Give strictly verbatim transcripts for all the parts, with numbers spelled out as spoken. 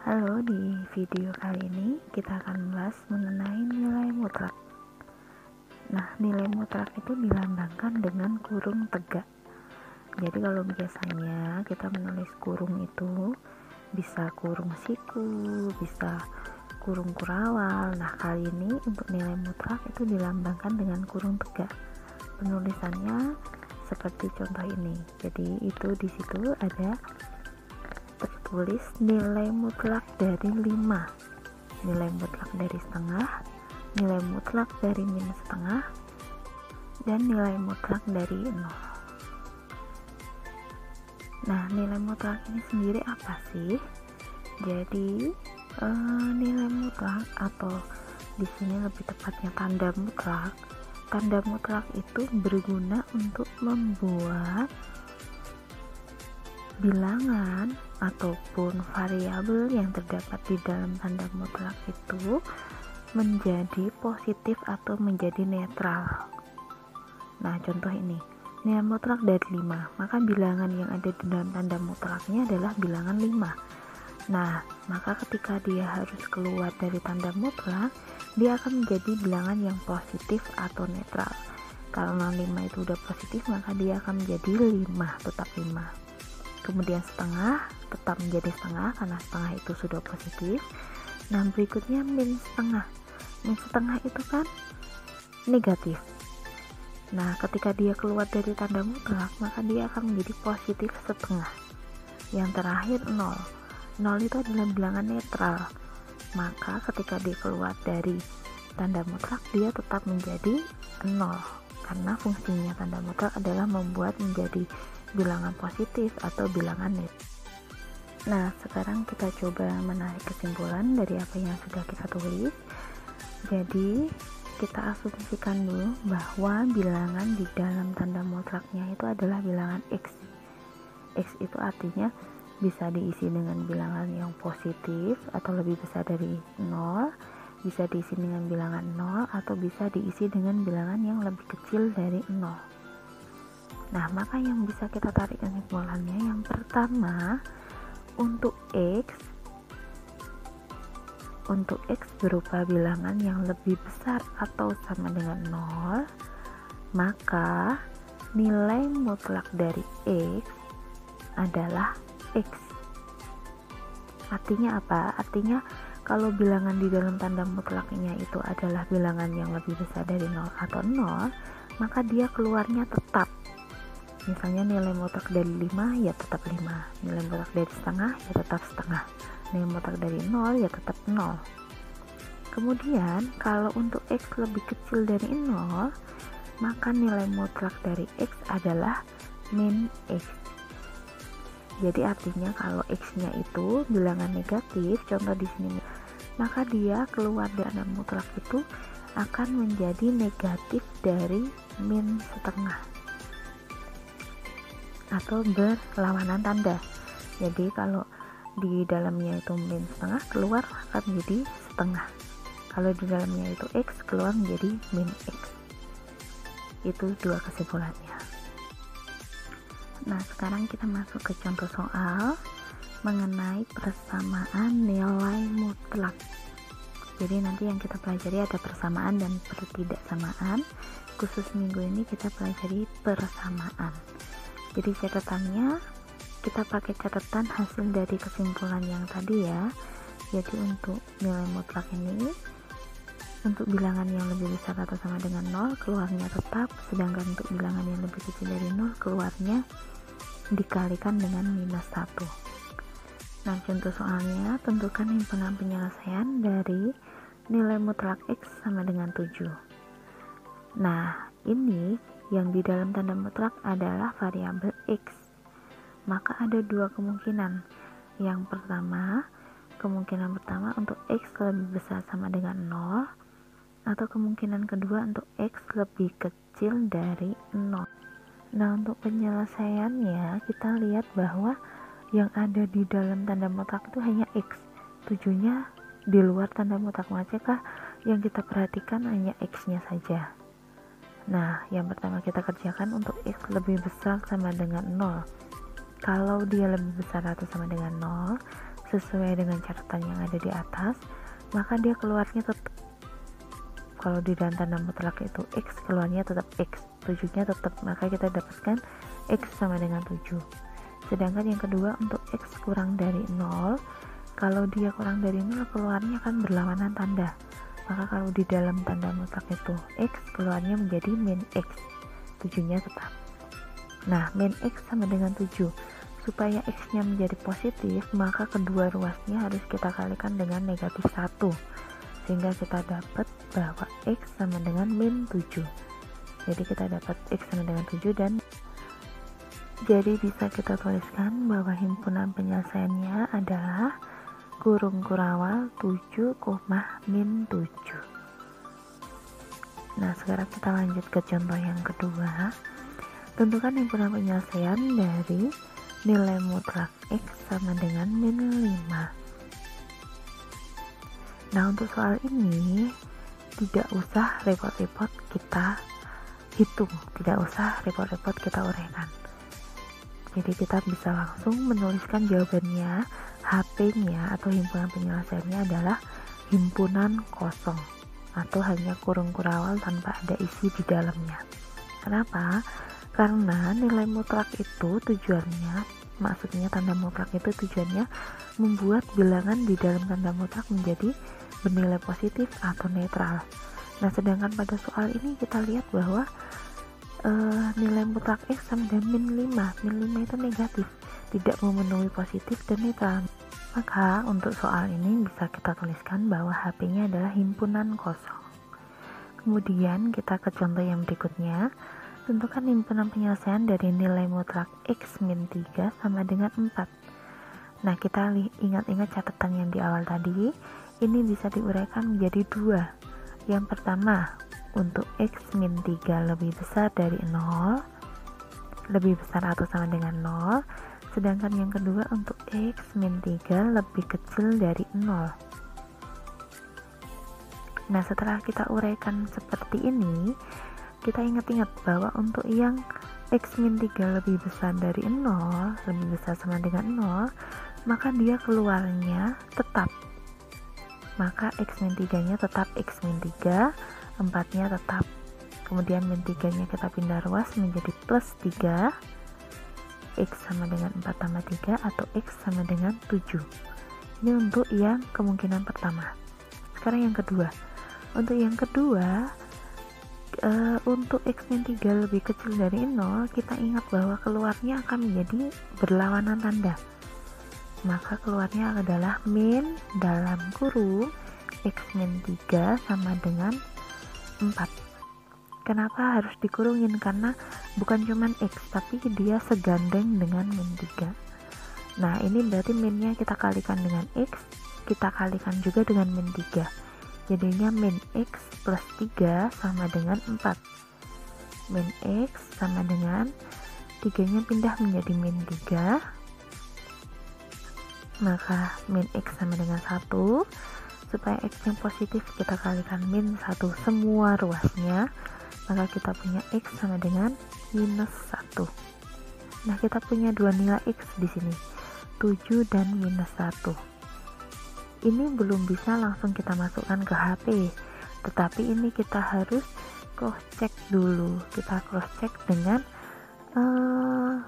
Halo, di video kali ini kita akan membahas mengenai nilai mutlak. Nah, nilai mutlak itu dilambangkan dengan kurung tegak. Jadi kalau biasanya kita menulis kurung itu bisa kurung siku, bisa kurung kurawal. Nah, kali ini untuk nilai mutlak itu dilambangkan dengan kurung tegak. Penulisannya seperti contoh ini. Jadi itu di situ ada tertulis nilai mutlak dari lima, nilai mutlak dari setengah, nilai mutlak dari minus setengah, dan nilai mutlak dari nol. Nah, nilai mutlak ini sendiri apa sih? Jadi eh, nilai mutlak, atau di sini lebih tepatnya tanda mutlak. Tanda mutlak itu berguna untuk membuat bilangan ataupun variabel yang terdapat di dalam tanda mutlak itu menjadi positif atau menjadi netral. Nah, contoh ini, nilai mutlak dari lima, maka bilangan yang ada di dalam tanda mutlaknya adalah bilangan lima. Nah, maka ketika dia harus keluar dari tanda mutlak, dia akan menjadi bilangan yang positif atau netral. Karena lima itu udah positif, maka dia akan menjadi lima, tetap lima. Kemudian setengah tetap menjadi setengah karena setengah itu sudah positif. Nah, berikutnya min setengah. Min setengah itu kan negatif. Nah, ketika dia keluar dari tanda mutlak, maka dia akan menjadi positif setengah. Yang terakhir nol. Nol itu adalah bilangan netral. Maka ketika dia keluar dari tanda mutlak, dia tetap menjadi nol. Karena fungsinya tanda mutlak adalah membuat menjadi bilangan positif atau bilangan net. Nah, sekarang kita coba menarik kesimpulan dari apa yang sudah kita tulis. Jadi, kita asumsikan dulu bahwa bilangan di dalam tanda mutlaknya itu adalah bilangan X. X itu artinya bisa diisi dengan bilangan yang positif atau lebih besar dari nol, bisa diisi dengan bilangan nol, atau bisa diisi dengan bilangan yang lebih kecil dari nol. Nah, maka yang bisa kita tarik kesimpulannya, yang pertama, untuk X untuk X berupa bilangan yang lebih besar atau sama dengan nol, maka nilai mutlak dari X adalah X. Artinya apa? Artinya kalau bilangan di dalam tanda mutlaknya itu adalah bilangan yang lebih besar dari nol atau nol, maka dia keluarnya tetap. Misalnya nilai mutlak dari lima ya tetap lima, nilai mutlak dari setengah ya tetap setengah, nilai mutlak dari nol ya tetap nol. Kemudian kalau untuk X lebih kecil dari nol, maka nilai mutlak dari X adalah min X. Jadi artinya kalau X-nya itu bilangan negatif, contoh di sini, maka dia keluar dari tanda mutlak itu akan menjadi negatif dari min setengah atau berlawanan tanda. Jadi kalau di dalamnya itu min setengah, keluar akan menjadi setengah. Kalau di dalamnya itu X, keluar menjadi min X. Itu dua kesimpulannya. Nah, sekarang kita masuk ke contoh soal mengenai persamaan nilai mutlak. Jadi nanti yang kita pelajari ada persamaan dan pertidaksamaan. Khusus minggu ini kita pelajari persamaan. Jadi catatannya kita pakai catatan hasil dari kesimpulan yang tadi ya. Jadi untuk nilai mutlak ini, untuk bilangan yang lebih besar atau sama dengan nol, keluarnya tetap, sedangkan untuk bilangan yang lebih kecil dari nol, keluarnya dikalikan dengan minus satu. Nah, contoh soalnya, tentukan himpunan penyelesaian dari nilai mutlak X sama dengan tujuh. Nah, ini yang di dalam tanda mutlak adalah variabel X. Maka ada dua kemungkinan. Yang pertama, kemungkinan pertama untuk X lebih besar sama dengan nol, atau kemungkinan kedua untuk X lebih kecil dari nol. Nah, untuk penyelesaiannya kita lihat bahwa yang ada di dalam tanda mutlak itu hanya X. tujuh-nya di luar tanda mutlak, maka yang kita perhatikan hanya X-nya saja. Nah, yang pertama kita kerjakan untuk X lebih besar sama dengan nol. Kalau dia lebih besar atau sama dengan nol, sesuai dengan catatan yang ada di atas, maka dia keluarnya tetap, kalau di dalam tanda mutlak itu X, keluarnya tetap X, tujuh-nya tetap, maka kita dapatkan X sama dengan tujuh. Sedangkan yang kedua, untuk X kurang dari nol, kalau dia kurang dari nol, keluarnya akan berlawanan tanda. Maka kalau di dalam tanda mutlak itu X, keluarnya menjadi min X, tujuh-nya tetap. Nah, min X sama dengan tujuh. Supaya X-nya menjadi positif, maka kedua ruasnya harus kita kalikan dengan negatif satu. Sehingga kita dapat bahwa X sama dengan min tujuh. Jadi kita dapat X sama dengan tujuh, dan jadi bisa kita tuliskan bahwa himpunan penyelesaiannya adalah kurung kurawal tujuh, min tujuh. Nah, sekarang kita lanjut ke contoh yang kedua. Tentukan himpunan penyelesaian dari nilai mutlak X sama dengan min lima. Nah, untuk soal ini tidak usah repot-repot kita hitung, tidak usah repot-repot kita uraikan. Jadi kita bisa langsung menuliskan jawabannya. H P-nya atau himpunan penyelesaiannya adalah himpunan kosong atau hanya kurung kurawal tanpa ada isi di dalamnya. Kenapa? Karena nilai mutlak itu tujuannya, maksudnya tanda mutlak itu tujuannya membuat bilangan di dalam tanda mutlak menjadi bernilai positif atau netral. Nah, sedangkan pada soal ini kita lihat bahwa uh, nilai mutlak X sama dengan min lima. Min lima itu negatif, tidak memenuhi positif dan netral. Maka untuk soal ini bisa kita tuliskan bahwa H P-nya adalah himpunan kosong. Kemudian kita ke contoh yang berikutnya. Tentukan himpunan penyelesaian dari nilai mutlak X min tiga sama dengan empat. Nah, kita ingat-ingat catatan yang di awal tadi. Ini bisa diuraikan menjadi dua. Yang pertama, untuk X min tiga lebih besar dari nol, lebih besar atau sama dengan nol. Sedangkan yang kedua, untuk X min tiga lebih kecil dari nol. Nah, setelah kita uraikan seperti ini, kita ingat-ingat bahwa untuk yang X min tiga lebih besar dari nol, lebih besar sama dengan nol, maka dia keluarnya tetap. Maka X min tiga nya tetap X min tiga, empat nya tetap. Kemudian min tiga nya kita pindah ruas menjadi plus tiga, X sama dengan empat tambah tiga, atau X sama dengan tujuh. Ini untuk yang kemungkinan pertama. Sekarang yang kedua. Untuk yang kedua, Uh, untuk X min tiga lebih kecil dari nol, kita ingat bahwa keluarnya akan menjadi berlawanan tanda. Maka keluarnya adalah min dalam kurung X min tiga sama dengan empat. Kenapa harus dikurungin? Karena bukan cuman X, tapi dia segandeng dengan min tiga. Nah, ini berarti minnya kita kalikan dengan X, kita kalikan juga dengan min tiga. Jadinya min X plus tiga sama dengan empat. Min X sama dengan tiga nya pindah menjadi min tiga. Maka min X sama dengan satu. Supaya X yang positif kita kalikan min satu semua ruasnya. Maka kita punya X sama dengan minus satu. Nah, kita punya dua nilai X di sini, tujuh dan minus satu. Ini belum bisa langsung kita masukkan ke H P, tetapi ini kita harus cross check dulu. Kita cross check dengan uh,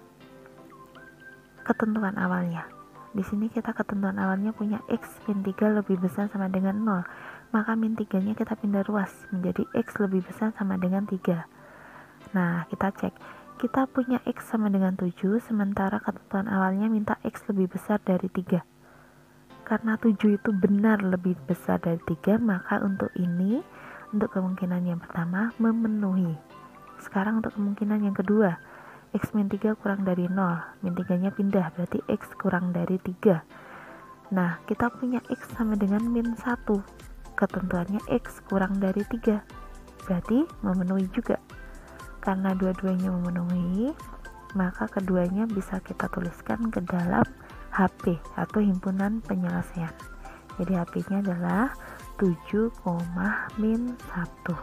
ketentuan awalnya. Di sini kita ketentuan awalnya punya X min tiga lebih besar sama dengan nol, maka min tiga nya kita pindah ruas menjadi X lebih besar sama dengan tiga. Nah, kita cek, kita punya X sama dengan tujuh, sementara ketentuan awalnya minta X lebih besar dari tiga. Karena tujuh itu benar lebih besar dari tiga, maka untuk ini, untuk kemungkinan yang pertama memenuhi. Sekarang untuk kemungkinan yang kedua, X min tiga kurang dari nol, min tiga nya pindah, berarti X kurang dari tiga. Nah, kita punya X sama dengan min satu, ketentuannya X kurang dari tiga, berarti memenuhi juga. Karena dua-duanya memenuhi, maka keduanya bisa kita tuliskan ke dalam H P atau himpunan penyelesaian. Jadi H P-nya adalah tujuh, min satu.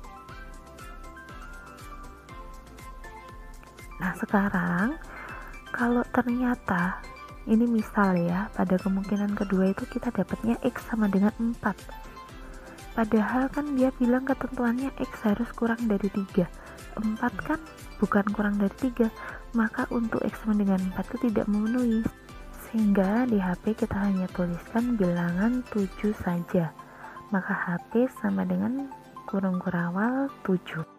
Nah, sekarang Kalau ternyata ini misal ya, pada kemungkinan kedua itu kita dapatnya X sama dengan empat, padahal kan dia bilang ketentuannya X harus kurang dari tiga, empat kan bukan kurang dari tiga, maka untuk X sama dengan empat itu tidak memenuhi, sehingga di H P kita hanya tuliskan bilangan tujuh saja, maka H P sama dengan kurung kurawal tujuh.